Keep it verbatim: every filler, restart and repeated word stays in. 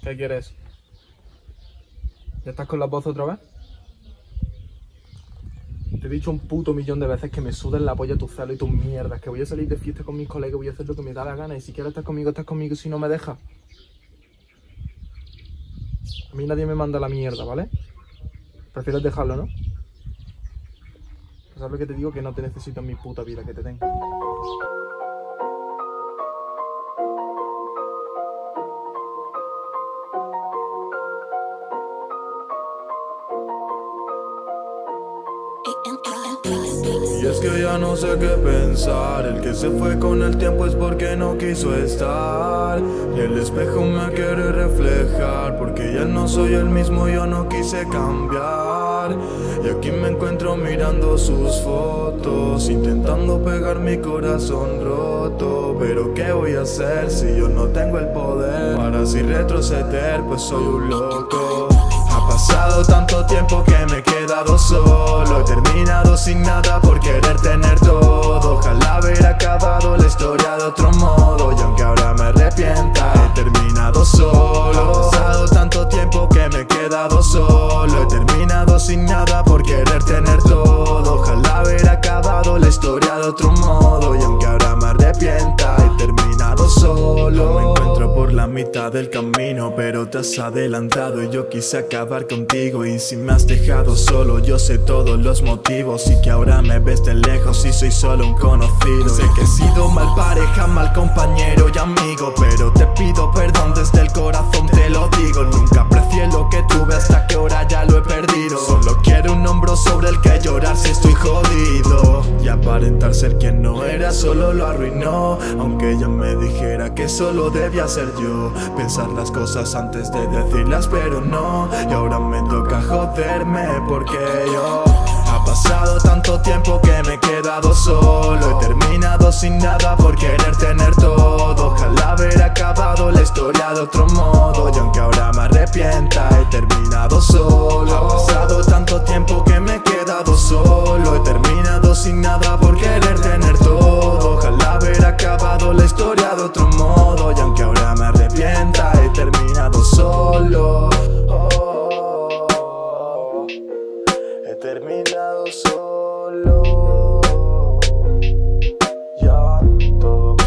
¿Qué quieres? ¿Ya estás con la voz otra vez? Te he dicho un puto millón de veces que me sudan la polla tus celos y tus mierdas, que voy a salir de fiesta con mis colegas, voy a hacer lo que me da la gana y si quieres estar conmigo, estás conmigo si no me dejas. A mí nadie me manda la mierda, ¿vale? Prefieres dejarlo, ¿no? Pues sabes lo que te digo, que no te necesito en mi puta vida, que te tengo. Y es que ya no sé qué pensar. El que se fue con el tiempo es porque no quiso estar. Y el espejo me quiere reflejar, porque ya no soy el mismo, yo no quise cambiar. Y aquí me encuentro mirando sus fotos, intentando pegar mi corazón roto. Pero ¿qué voy a hacer si yo no tengo el poder para así retroceder? Pues soy un loco. Ha pasado tanto tiempo que me he quedado solo. He terminado sin nada por querer tener todo. Ojalá haber acabado la historia de otro modo. Y aunque ahora me arrepienta, he terminado solo. Ha pasado tanto tiempo que me he quedado solo. He terminado sin nada por querer tener todo. Ojalá haber acabado la historia de otro modo. Y aunque ahora me arrepienta, he terminado solo. Me encuentro por la mitad del camino, pero te has adelantado y yo quise acabar contigo. Y si me has dejado solo, yo sé todos los motivos. Y que ahora me ves de lejos y soy solo un conocido. Sé que he sido mal pareja, mal compañero y amigo, pero te pido perdón desde el corazón, te lo digo. Nunca aprecié lo que tuve hasta que ahora ya lo he perdido. Solo quiero un hombro sobre el que llorar si estoy jodido. Y aparentar ser quien no era solo lo arruinó. Aunque ella me dijera que solo debía ser yo, pensar las cosas antes de decirlas, pero no. Y ahora me toca joderme porque yo ha pasado tanto tiempo que me he quedado solo. He terminado sin nada por querer tener todo. Ojalá haber acabado la historia de otro modo. Y aunque ahora me arrepienta, he terminado solo. Ha pasado tanto tiempo que me he quedado solo. He terminado sin nada por querer tener todo. Ojalá haber acabado la historia de otro modo. Y aunque ahora me arrepienta, he terminado solo. Oh, he terminado solo. Ya todo